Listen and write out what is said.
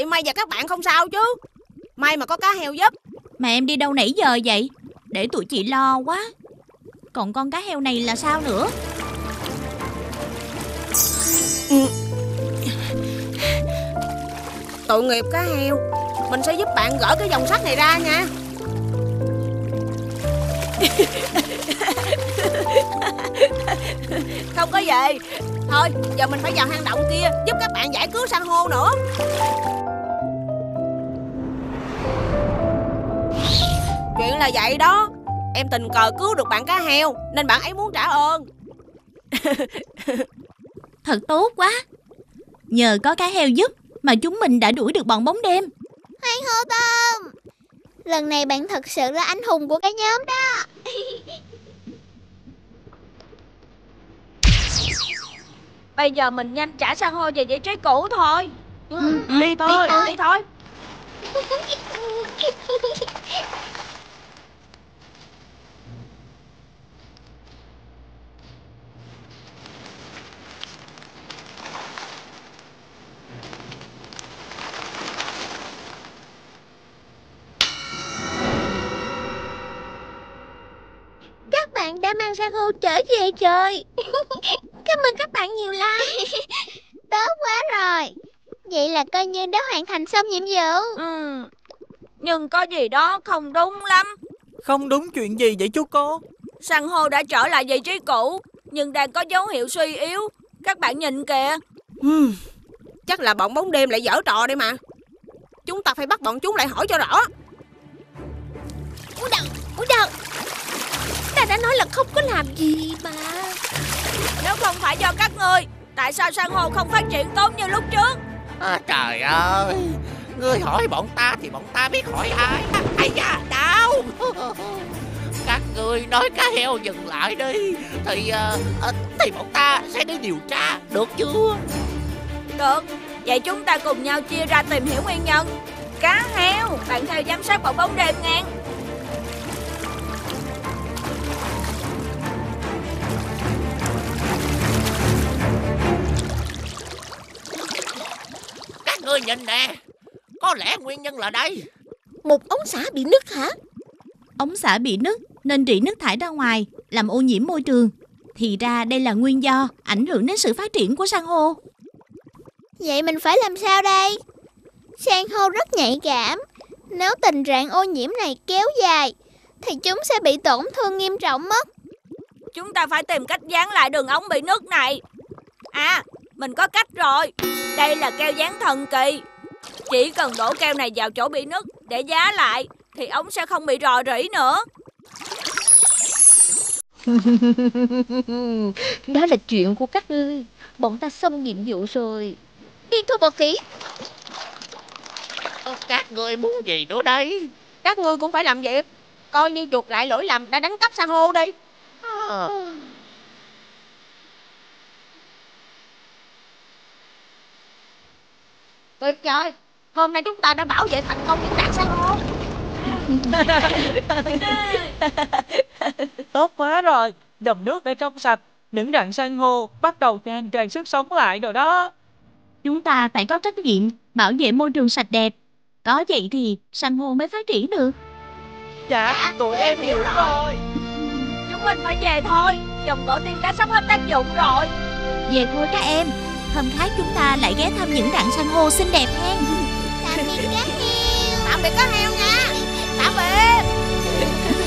May và các bạn không sao chứ? May mà có cá heo giúp. Mà em đi đâu nãy giờ vậy? Để tụi chị lo quá. Còn con cá heo này là sao nữa? Tội nghiệp cá heo. Mình sẽ giúp bạn gỡ cái vòng sắt này ra nha. Không có gì. Thôi giờ mình phải vào hang động kia giúp các bạn giải cứu san hô nữa. Chuyện là vậy đó. Em tình cờ cứu được bạn cá heo nên bạn ấy muốn trả ơn. Thật tốt quá. Nhờ có cá heo giúp mà chúng mình đã đuổi được bọn bóng đêm. Hoan hô Tôm, lần này bạn thật sự là anh hùng của cả nhóm đó. Bây giờ mình nhanh trả san hô về vị trí cũ thôi. Đi thôi. Đi thôi. Các bạn đã mang san hô trở về trời. Cảm ơn các bạn nhiều lắm. Tốt quá rồi. Vậy là coi như đã hoàn thành xong nhiệm vụ. Nhưng có gì đó không đúng lắm. Không đúng chuyện gì vậy chú cô? San hô đã trở lại vị trí cũ nhưng đang có dấu hiệu suy yếu. Các bạn nhìn kìa. Chắc là bọn bóng đêm lại giở trò đây mà. Chúng ta phải bắt bọn chúng lại hỏi cho rõ. Ủa đâu? Ta đã nói là không có làm gì mà. Nếu không phải do các ngươi, tại sao san hô không phát triển tốt như lúc trước? Trời ơi, ngươi hỏi bọn ta thì bọn ta biết hỏi ai. Ây da, đau. Các ngươi nói cá heo dừng lại đi thì bọn ta sẽ đi điều tra, được chưa? Được, vậy chúng ta cùng nhau chia ra tìm hiểu nguyên nhân. Cá heo, bạn theo giám sát bọn bóng đêm ngang. Các ngươi nhìn nè, có lẽ nguyên nhân là đây. Một ống xả bị nứt hả? Ống xả bị nứt nên rỉ nước thải ra ngoài, làm ô nhiễm môi trường. Thì ra đây là nguyên do ảnh hưởng đến sự phát triển của san hô. Vậy mình phải làm sao đây? San hô rất nhạy cảm. Nếu tình trạng ô nhiễm này kéo dài thì chúng sẽ bị tổn thương nghiêm trọng mất. Chúng ta phải tìm cách dán lại đường ống bị nứt này. À, mình có cách rồi. Đây là keo dán thần kỳ. Chỉ cần đổ keo này vào chỗ bị nứt để dán lại thì ống sẽ không bị rò rỉ nữa. Đó là chuyện của các ngươi. Bọn ta xong nhiệm vụ rồi. Đi thôi bác sĩ. Các ngươi muốn gì nữa đây? Các ngươi cũng phải làm vậy. Coi như chuộc lại lỗi lầm đã đánh cắp san hô đi. Tuyệt vời. Hôm nay chúng ta đã bảo vệ thành công những rạn san hô. Tốt quá rồi. Dòng nước đã trong sạch. Những rạn san hô bắt đầu tràn tràn sức sống lại rồi đó. Chúng ta phải có trách nhiệm bảo vệ môi trường sạch đẹp. Có vậy thì san hô mới phát triển được. Dạ, tụi em hiểu rồi. Chúng mình phải về thôi. Dòng tổ tiên cá sắp hết tác dụng rồi. Về thôi các em. Hôm khác chúng ta lại ghé thăm những rạn san hô xinh đẹp hen. Tạm biệt cá heo. Tạm biệt cá heo nha. Tạm biệt.